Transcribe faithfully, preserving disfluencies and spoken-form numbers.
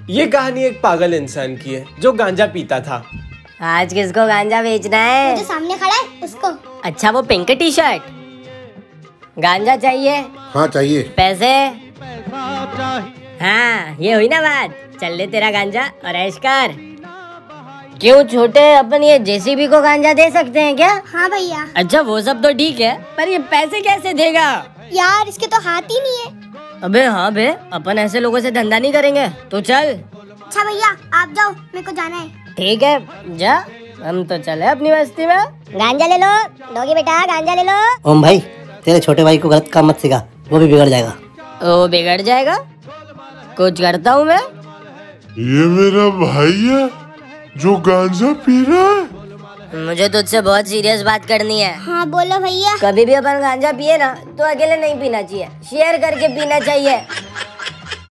ये कहानी एक पागल इंसान की है जो गांजा पीता था। आज किसको गांजा बेचना है? वो जो सामने खड़ा है उसको। अच्छा, वो पिंक टी शर्ट। गांजा चाहिए? हाँ चाहिए। पैसे? हाँ, ये हुई ना बात। चल ले तेरा गांजा और ऐश कर। क्यों छोटे, अपन ये जेसीबी को गांजा दे सकते हैं क्या? हाँ भैया। अच्छा, वो सब तो ठीक है, पर ये पैसे कैसे देगा? यार इसके तो हाथ ही नहीं है। अबे हाँ बे, अपन ऐसे लोगों से धंधा नहीं करेंगे, तो चल। अच्छा भैया आप जाओ, मेरे को जाना है। ठीक है जा, हम तो चले अपनी बस्ती में। गांजा ले लो डॉगी बेटा, गांजा ले लो। ओम भाई, तेरे छोटे भाई को गलत काम मत सिखा, वो भी बिगड़ जाएगा। वो बिगड़ जाएगा? कुछ करता हूँ मैं? ये मेरा भाई है जो गांजा पी रहा है। मुझे तुझसे बहुत सीरियस बात करनी है। हाँ बोलो भैया। कभी भी अपन गांजा पिए ना तो अकेले नहीं पीना चाहिए, शेयर करके पीना चाहिए।